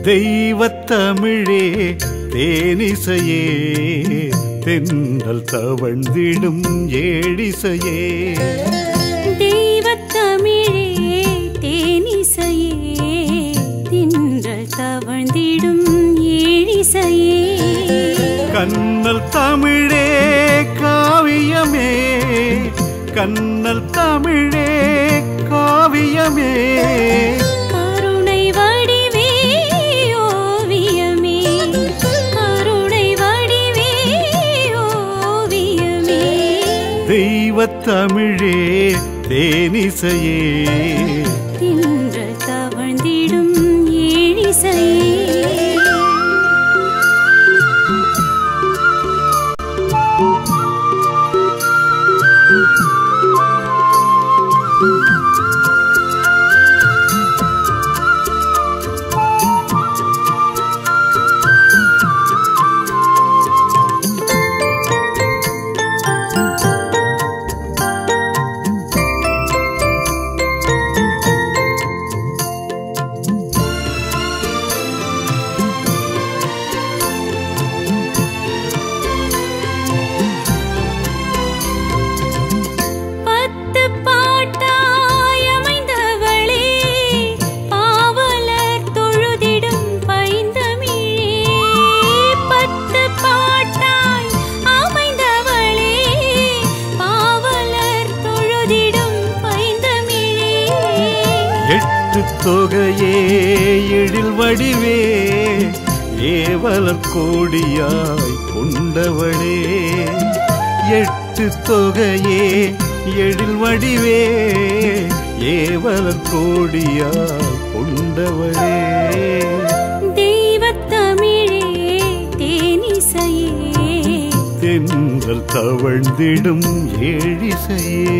தெய்வத்தமிழே தேனிசையே தென்றல் தவழ்ந்திடும் ஏழிசையே. தெய்வத்தமிழே தேனிசையே தென்றல் தவழ்ந்திடும் ஏழிசையே. கண்ணல் தமிழே காவியமே கண்ணல் தமிழே காவியமே. கருணை வடிவே ஓவியமே கருணை வடிவே ஓவியமே. தெய்வத்தமிழே தேனிசையே தென்றல் தவழ்ந்திடும் ஏழிசையே. தொகையே எழில் வடிவே ஏவலர் கோடியாய் கொண்டவளே. எட்டு தொகையே எழில் வடிவே ஏவலர் கோடியாய் கொண்டவளே. தெய்வத்தமிழே தேனிசையே தென்றல் தவழ்ந்திடும் ஏழிசையே.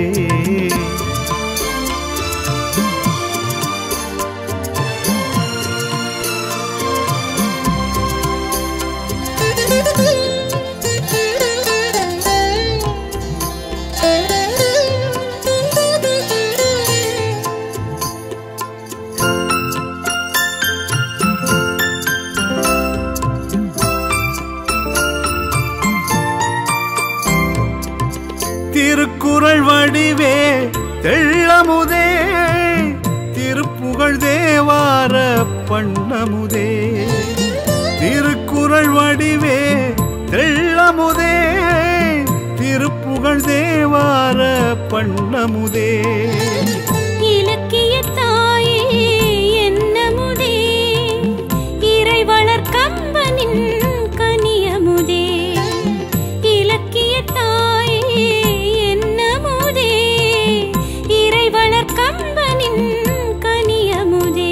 திருக்குறள் வடிவே தெள்ளமுதே திருப்புகழ் தேவார பண்ணமுதே. திருக்குறள் வடிவே தெள்ளமுதே திருப்புகழ் தேவார பண்ணமுதே. இலக்கிய தாயே என்னமுதே இறைவளர் கம்பனின் கனியமுதே. இலக்கிய தாயே என்னமுதே இறைவளர் கம்பனின் கனியமுதே.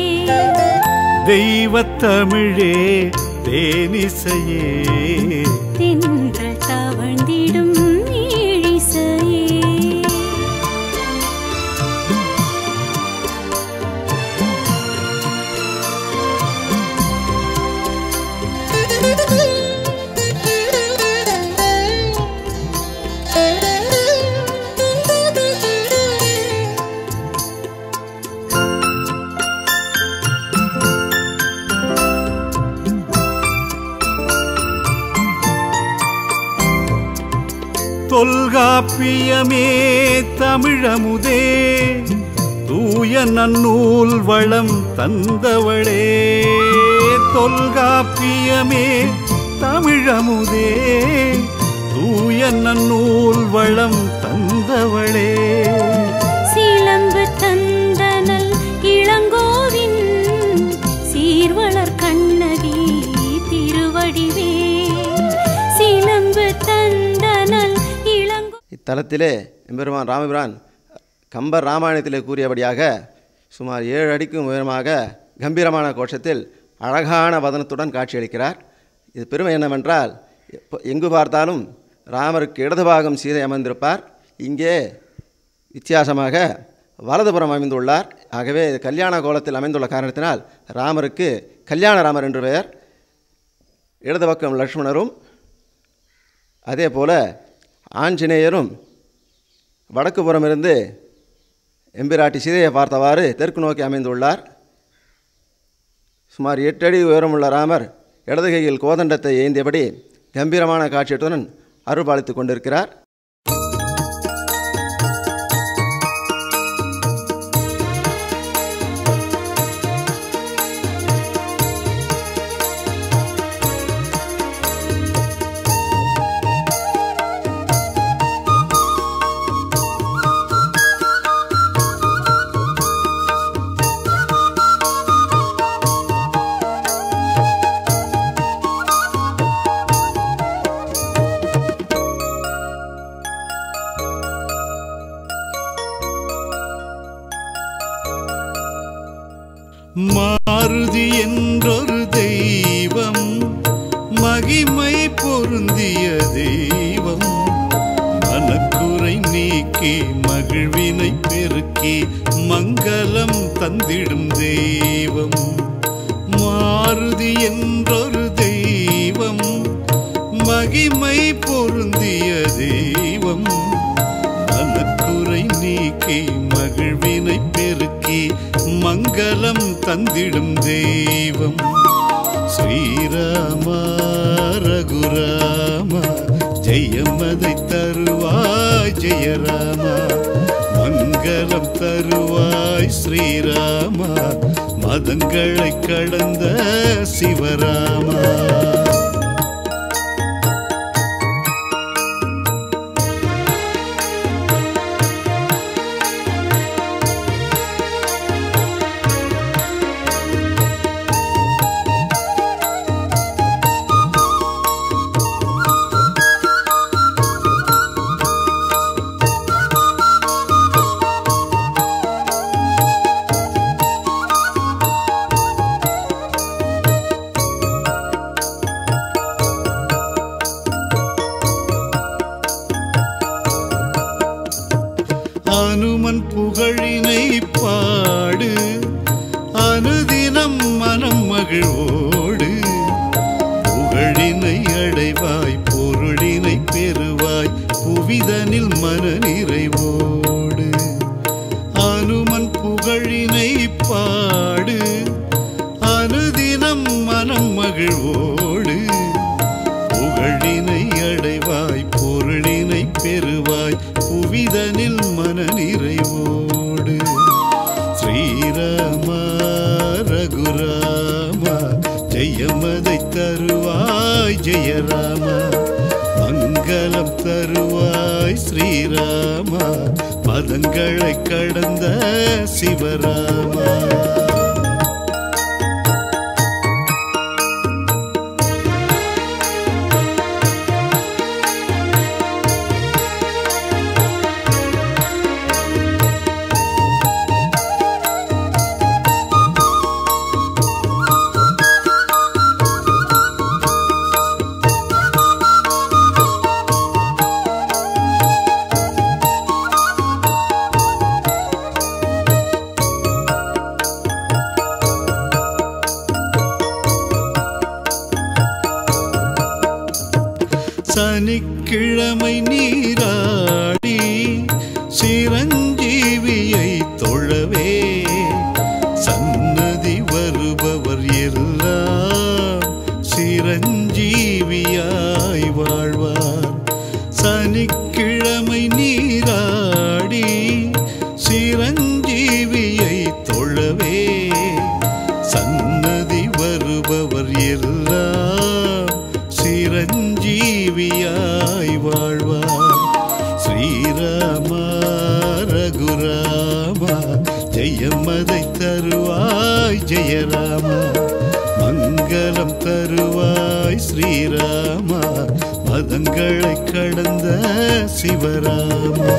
தெய்வத்தமிழே தேனிசையே தென்றல் தவழ்ந்திடும் ஏழிசையே. தொல்காப்பியமே தமிழமுதே தூய நன்னூல் வளம் தந்தவளே. தொல்காப்பியமே தமிழமுதே தூய நன்னூல் வளம் தந்தவளே. சிலம்பு தந்தனல் இளங்கோவின் சீர்வளர் கண்ணகி திருவடிவே. சிலம்பு தந்தனல் இத்தலத்திலே எம்பெருமான் ராமபிரான் கம்பர் ராமாயணத்திலே கூறியபடியாக சுமார் 7 அடிக்கும் உயரமாக கம்பீரமான கோஷத்தில் அழகான வதனத்துடன் காட்சியளிக்கிறார். இது பெருமை என்னவென்றால் எங்கு பார்த்தாலும் ராமருக்கு இடதுபாகம் சீதை அமர்ந்திருப்பார். இங்கே வித்தியாசமாக வலதுபுறம் அமைந்துள்ளார். ஆகவே இது கல்யாண கோலத்தில் அமைந்துள்ள காரணத்தினால் ராமருக்கு கல்யாண ராமர் என்று பெயர். இடது பக்கம் லக்ஷ்மணரும் அதே போல ஆஞ்சநேயரும் வடக்கு புறமிருந்து எம்பிராட்டி சீதையை பார்த்தவாறு தெற்கு நோக்கி அமைந்துள்ளார். சுமார் 8 அடி உயரமுள்ள ராமர் இடது கையில் கோதண்டத்தை ஏந்தியபடி கம்பீரமான காட்சியுடன் அருள்பாலித்து கொண்டிருக்கிறார். மாருதி என்றொரு தெய்வம், மகிமை பொருந்திய தெய்வம், மனக்குறை நீக்கி மகிழ்வினை பெருக்கி மங்களம் தந்திடும் தெய்வம். மாருதி என்றொரு தெய்வம், மகிமை பொருந்திய தெய்வம், மனக்குறை நீக்கி மகிழ்வினை பெருக்கி மங்களம் தந்திடும் தெய்வம். ஸ்ரீராம ரகுராம ஜெயமதை தருவாய் ஜெயராம, மங்களம் தருவாய் ஸ்ரீராம, மதங்களை கடந்த சிவராமா. அனுமன் புகழினை பாடு, அனுதினம் மனம் மகிழ்வோடு, புகழினை அடைவாய் பொருளினை பெறுவாய் புவிதனில் மன நிறைவோடு. அனுமன் புகழினை பாடு, அனுதினம் மனம் மகிழ்வோடு, புகழினை அடைவாய் பொருளினை பெறுவாய் புவிதனில் மன நிறைவோடு. ஸ்ரீராம ரகுராம ஜெயமதை தருவாய் ஜெயராம, மங்களம் தருவாய் ஸ்ரீராம, மதங்களை கடந்த சிவராமா. சனிக்கிழமை நீராடி சிரஞ்சீவியை தொழவே, சன்னதி வருபவர் எல்லாம் சிரஞ்சீவியாய் வாழ்வார். சனிக்கிழமை நீராடி சிரஞ்சீவியை தொழவே, சன்னதி வருபவர் எல்லாம் சிரஞ்சீவியாய் வாழ்வார். ஸ்ரீராம ரகுராம ஜெயமதை தருவாய் ஜெயராம, மங்களம் தருவாய் ஸ்ரீராம, மதங்களை கடந்த சிவராமா.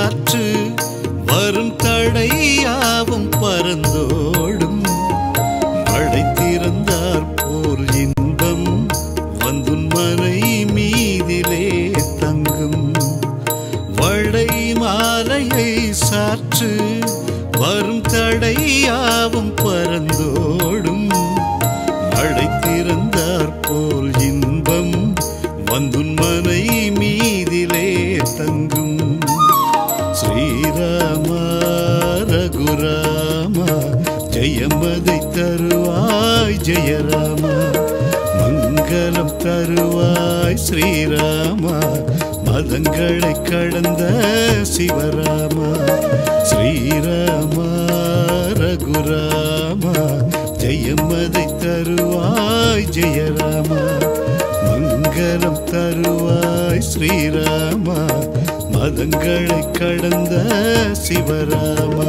சாற்று வரும் தடையாவும் பறந்தோடும் மழை திறந்தார் போல் இன்பம் வந்துன் மனை மீதிலே தங்கும் வளை மாலையை சாற்று வரும் தடையாவும் பறந்தோடும் மழை திறந்தார் போல் இன்பம் வந்துன் மனை மீதிலே தங்கும் ஸ்ரீராமா ரகுராமா ஜெயமதை தருவாய் ஜெயராமா மங்களம் தருவாய் ஸ்ரீராமா மதங்களை கடந்த சிவராமா ஸ்ரீராமா ரகுராமா ஜெயமதை தருவாய் ஜெயராமா மங்களம் தருவாய் ஸ்ரீராமா மதங்களை கடந்த சிவராமா.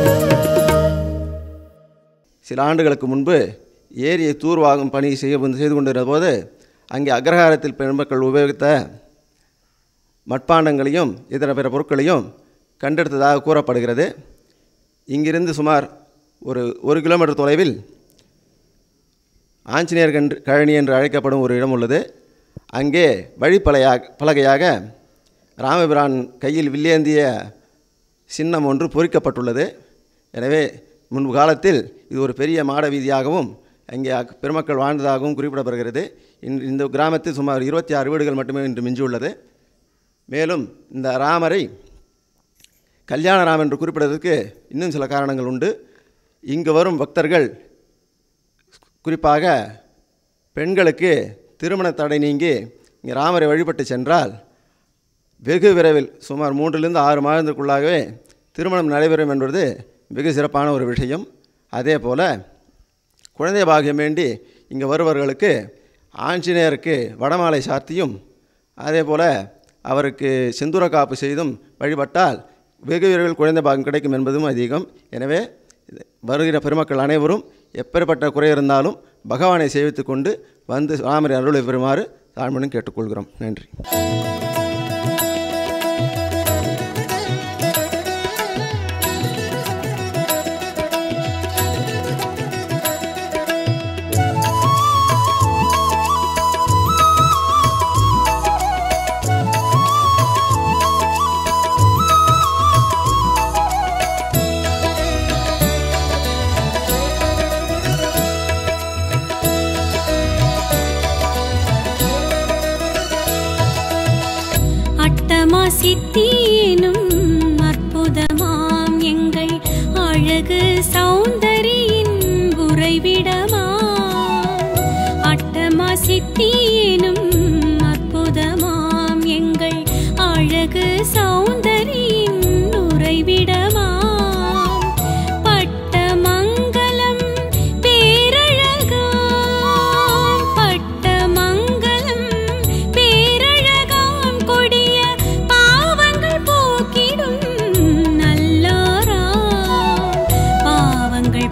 சில ஆண்டுகளுக்கு முன்பு ஏரியை தூர்வாகும் பணி செய்து கொண்டிருந்த போது அங்கே அக்ரஹாரத்தில் பெண்மக்கள் உபயோகித்த மட்பாண்டங்களையும் இதர பிற பொருட்களையும் கண்டெடுத்ததாக கூறப்படுகிறது. இங்கிருந்து சுமார் ஒரு கிலோமீட்டர் தொலைவில் ஆஞ்சநேயர் கழனி என்று அழைக்கப்படும் ஒரு இடம் உள்ளது. அங்கே வழிப்பலகையாக ராமபிரான் கையில் வில்லேந்திய சின்னம் ஒன்று பொறிக்கப்பட்டுள்ளது. எனவே முன்பு காலத்தில் இது ஒரு பெரிய மாட வீதியாகவும் அங்கே பெருமக்கள் வாழ்ந்ததாகவும் குறிப்பிடப்படுகிறது. இந்த கிராமத்தில் சுமார் 26 வீடுகள் மட்டுமே இன்று மிஞ்சியுள்ளது. மேலும் இந்த ராமரை கல்யாணராம் என்று குறிப்பிடுவதற்கு இன்னும் சில காரணங்கள் உண்டு. இங்கு வரும் பக்தர்கள் குறிப்பாக பெண்களுக்கு திருமண தடை நீங்கி இங்கே ராமரை வழிபட்டு சென்றால் வெகு விரைவில் சுமார் 3-6 மாதத்திற்குள்ளாகவே திருமணம் நடைபெறும் என்பது வெகு சிறப்பான ஒரு விஷயம். அதே போல் குழந்தை பாகியம் வேண்டி இங்கே வருபவர்களுக்கு ஆஞ்சநேயருக்கு வடமாலை சாத்தியும் அதே போல் அவருக்கு செந்தூர காப்பு செய்தும் வழிபட்டால் வெகு விரைவில் குழந்தை பாகியம் கிடைக்கும் என்பதும் அதிகம். எனவே வருகிற பெருமக்கள் அனைவரும் எப்பேற்பட்ட குறை இருந்தாலும் பகவானை சேவித்து கொண்டு வந்து ராமரை அருளை பெறுமாறு தாழ்மையுடன் கேட்டுக்கொள்கிறோம். நன்றி. சித்தியேனும் அற்புதமாம் எங்கள் அழகு சௌந்தரியின் உறைவிடமா அட்டமா சித்தியேனும் அற்புதமாம் எங்கள் அழகு சௌந்தரியின் உறைவிடமா பட்டமங்கலம் பேரழகாம் பட்டமங்கலம் பேரழகாம் கொடிய பாவங்கள்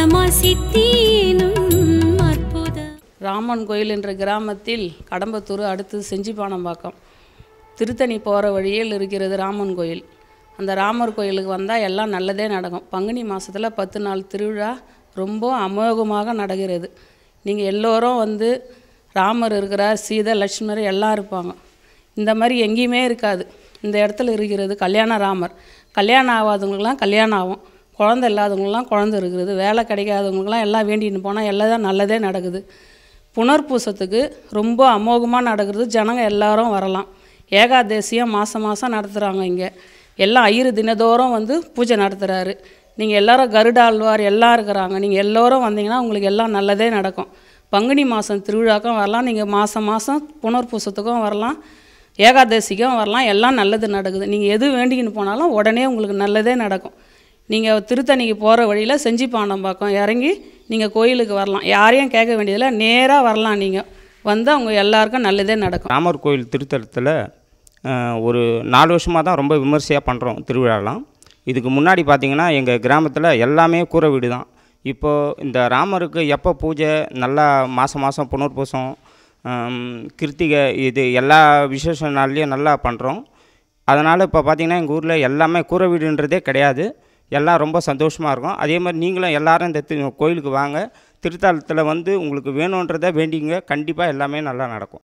அற்புதமா சித்தியேனும் அற்புத ராமன் கோயில் என்ற கிராமத்தில் கடம்பத்தூர் அடுத்து செஞ்சிபானம்பாக்கம் திருத்தணி போகிற வழியில் இருக்கிறது ராமன் கோயில். அந்த ராமர் கோயிலுக்கு வந்தால் எல்லாம் நல்லதே நடக்கும். பங்குனி மாதத்தில் 10 நாள் திருவிழா ரொம்ப அமோகமாக நடக்கிறது. நீங்கள் எல்லோரும் வந்து ராமர் இருக்கிறார், சீதை, லட்சுமணர் எல்லாம் இருப்பாங்க. இந்த மாதிரி எங்கேயுமே இருக்காது. இந்த இடத்துல இருக்கிறது கல்யாண ராமர். கல்யாணம் ஆகாதவங்களுக்குலாம் கல்யாணம் ஆகும், குழந்தை இல்லாதவங்களுக்குலாம் குழந்தை இருக்கிறது, வேலை கிடைக்காதவங்களுக்குலாம் எல்லாம் வேண்டின்னு போனால் எல்லாம் நல்லதே நடக்குது. புனர்பூசத்துக்கு ரொம்ப அமோகமாக நடக்கிறது. ஜனங்க எல்லாரும் வரலாம். ஏகாதேசியம் மாதம் நடத்துகிறாங்க. இங்கே எல்லாம் ஐயரு தினதோறும் வந்து பூஜை நடத்துகிறாரு. நீங்கள் எல்லோரும் கருடாழ்வார் எல்லாம் இருக்கிறாங்க. நீங்கள் எல்லோரும் வந்தீங்கன்னா உங்களுக்கு எல்லாம் நல்லதே நடக்கும். பங்குனி மாதம் திருவிழாக்கும் வரலாம், நீங்கள் மாதம் புனர்பூசத்துக்கும் வரலாம், ஏகாதசிக்கும் வரலாம், எல்லாம் நல்லது நடக்குது. நீங்கள் எது வேண்டிக்கின்னு போனாலும் உடனே உங்களுக்கு நல்லதே நடக்கும். நீங்கள் திருத்தணிக்கு போகிற வழியில் செஞ்சிபானம்பாக்கம் இறங்கி நீங்கள் கோயிலுக்கு வரலாம். யாரையும் கேட்க வேண்டியதில்லை, நேராக வரலாம். நீங்கள் வந்து அவங்க எல்லாருக்கும் நல்லதே நடக்கும். ராமர் கோயில் திருத்தலத்தில் ஒரு 4 வருஷமாக தான் ரொம்ப விமர்சையாக பண்ணுறோம் திருவிழாலாம். இதுக்கு முன்னாடி பார்த்திங்கன்னா எங்கள் கிராமத்தில் எல்லாமே கூரை வீடு தான். இப்போது இந்த ராமருக்கு எப்போ பூஜை நல்லா மாதம் புனர்பூசம், கிருத்திகை, இது எல்லா விசேஷ நாள்லேயும் நல்லா பண்ணுறோம். அதனால் இப்போ பார்த்திங்கன்னா எங்கள் ஊரில் எல்லாமே கூரை வீடுன்றதே கிடையாது. எல்லாம் ரொம்ப சந்தோஷமாக இருக்கும். அதே மாதிரி நீங்களும் எல்லோரும் இந்த கோயிலுக்கு வாங்க. திருத்தலத்தில் வந்து உங்களுக்கு வேணுன்றதை வேண்டிங்க, கண்டிப்பாக எல்லாமே நல்லா நடக்கும்.